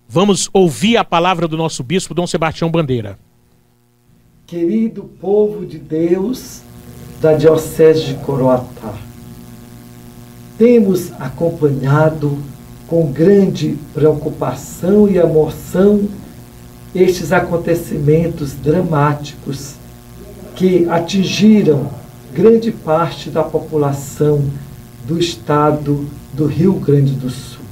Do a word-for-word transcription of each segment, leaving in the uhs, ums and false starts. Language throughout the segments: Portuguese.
Vamos ouvir a palavra do nosso bispo, Dom Sebastião Bandeira. Querido povo de Deus da Diocese de Coroatá, temos acompanhado com grande preocupação e emoção estes acontecimentos dramáticos que atingiram grande parte da população do estado do Rio Grande do Sul.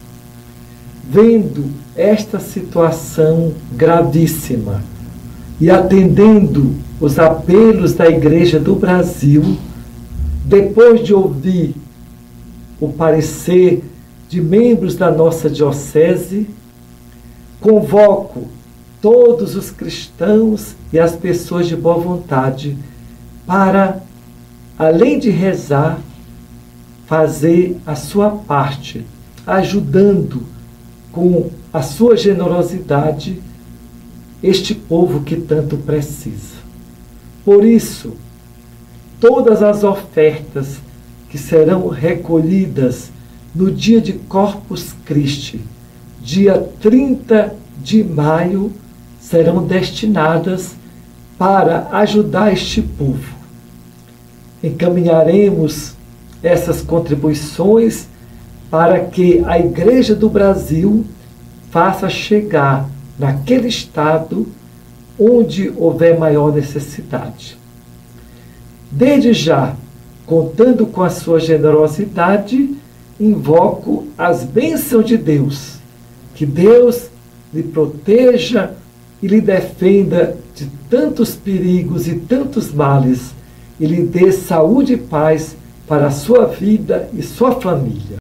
Vendo esta situação gravíssima e atendendo os apelos da Igreja do Brasil, depois de ouvir o parecer de membros da nossa diocese, convoco todos os cristãos e as pessoas de boa vontade para, além de rezar, fazer a sua parte, ajudando com a sua generosidade este povo que tanto precisa. Por isso, todas as ofertas que serão recolhidas no dia de Corpus Christi, dia trinta de maio, serão destinadas para ajudar este povo. Encaminharemos essas contribuições para que a Igreja do Brasil faça chegar naquele estado onde houver maior necessidade. Desde já, contando com a sua generosidade, invoco as bênçãos de Deus, que Deus lhe proteja e lhe defenda de tantos perigos e tantos males, e lhe dê saúde e paz para a sua vida e sua família.